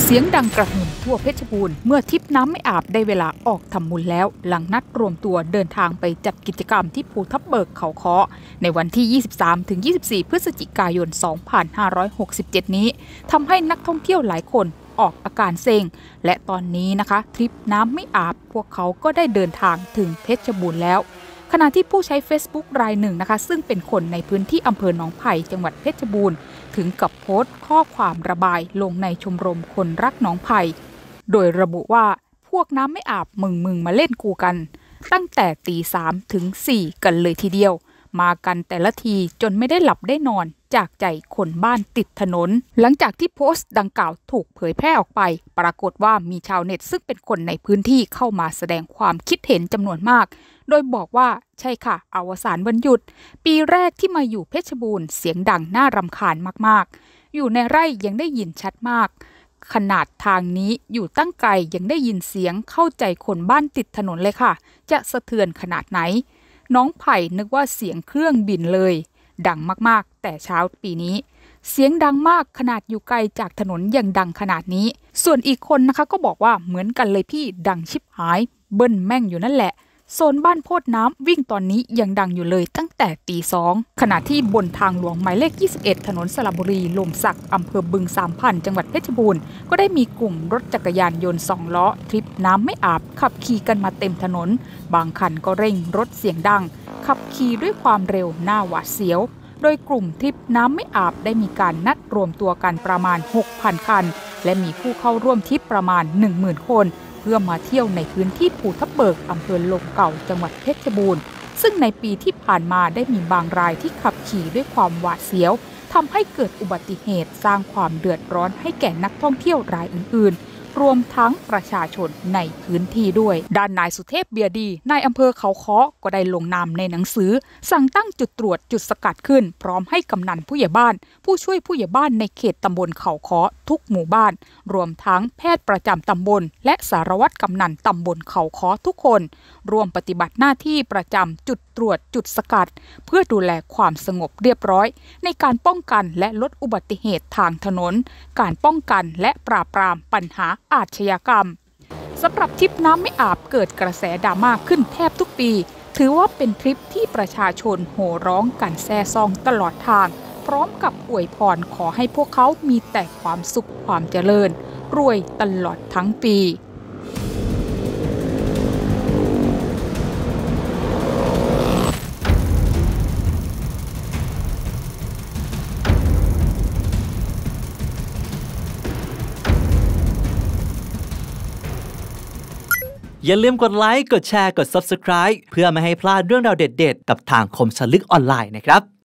เสียงดังกระหึ่มทั่วเพชรบูรณ์เมื่อทิพน้ำไม่อาบได้เวลาออกทำบุญแล้วหลังนัดรวมตัวเดินทางไปจัดกิจกรรมที่ภูทับเบิกเขาค้อในวันที่ 23-24 พฤศจิกายน 2567 นี้ทำให้นักท่องเที่ยวหลายคนออกอาการเซ็งและตอนนี้นะคะทริปน้ำไม่อาบพวกเขาก็ได้เดินทางถึงเพชรบูรณ์แล้วขณะที่ผู้ใช้ Facebook รายหนึ่งนะคะซึ่งเป็นคนในพื้นที่อำเภอหนองไผ่จังหวัดเพชรบูรณ์ถึงกับโพสต์ข้อความระบายลงในชมรมคนรักหนองไผ่โดยระบุว่าพวกน้ำไม่อาบมึงมาเล่นกูกันตั้งแต่ตี 3 ถึง 4 กันเลยทีเดียวมากันแต่ละทีจนไม่ได้หลับได้นอนจากใจคนบ้านติดถนนหลังจากที่โพสต์ดังกล่าวถูกเผยแพร่ออกไปปรากฏว่ามีชาวเน็ตซึ่งเป็นคนในพื้นที่เข้ามาแสดงความคิดเห็นจำนวนมากโดยบอกว่าใช่ค่ะอวสานวันหยุดปีแรกที่มาอยู่เพชรบูรณ์เสียงดังน่ารำคาญมากๆอยู่ในไร่ยังได้ยินชัดมากขนาดทางนี้อยู่ตั้งไกลยังได้ยินเสียงเข้าใจคนบ้านติดถนนเลยค่ะจะสะเทือนขนาดไหนน้องไผ่นึกว่าเสียงเครื่องบินเลยดังมากๆแต่เช้าปีนี้เสียงดังมากขนาดอยู่ไกลจากถนนยังดังขนาดนี้ส่วนอีกคนนะคะก็บอกว่าเหมือนกันเลยพี่ดังชิบหายเบิ้ลแม่งอยู่นั่นแหละโซนบ้านโพดน้ำวิ่งตอนนี้ยังดังอยู่เลยตั้งแต่ตี 2ขณะที่บนทางหลวงหมายเลข 21 ถนนสระบุรีลมสักอำเภอบึงสามพันจังหวัดเพชรบูรณ์ก็ได้มีกลุ่มรถจักรยานยนต์2 ล้อทริปน้ำไม่อาบขับขี่กันมาเต็มถนนบางคันก็เร่งรถเสียงดังขับขี่ด้วยความเร็วหน้าหวาดเสียวโดยกลุ่มทริปน้ำไม่อาบได้มีการนัดรวมตัวกันประมาณ 6,000 คันและมีผู้เข้าร่วมทริปประมาณ 10,000 คนเพื่อมาเที่ยวในพื้นที่ภูทับเบิกอำเภอลมเก่าจังหวัดเพชรบูรณ์ซึ่งในปีที่ผ่านมาได้มีบางรายที่ขับขี่ด้วยความหวาดเสียวทำให้เกิดอุบัติเหตุสร้างความเดือดร้อนให้แก่นักท่องเที่ยวรายอื่นๆรวมทั้งประชาชนในพื้นที่ด้วยด้านนายสุเทพเบียดีนายอำเภอเขาค้อก็ได้ลงนามในหนังสือสั่งตั้งจุดตรวจจุดสกัดขึ้นพร้อมให้กำนันผู้ใหญ่บ้านผู้ช่วยผู้ใหญ่บ้านในเขตตำบลเขาค้อทุกหมู่บ้านรวมทั้งแพทย์ประจำตำบลและสารวัตรกำนันตำบลเขาค้อทุกคนรวมปฏิบัติหน้าที่ประจำจุดตรวจจุดสกัดเพื่อดูแลความสงบเรียบร้อยในการป้องกันและลดอุบัติเหตุทางถนนการป้องกันและปราบปรามปัญหาอาชญากรรมสำหรับทริปน้ำไม่อาบเกิดกระแสดราม่าขึ้นแทบทุกปีถือว่าเป็นทริปที่ประชาชนโห่ร้องกันแซ่ซองตลอดทางพร้อมกับอวยพรขอให้พวกเขามีแต่ความสุขความเจริญรวยตลอดทั้งปีอย่าลืมกดไลค์ กดแชร์ กด Subscribe เพื่อไม่ให้พลาดเรื่องราวเด็ดๆกับทางคมสนลึกออนไลน์นะครับ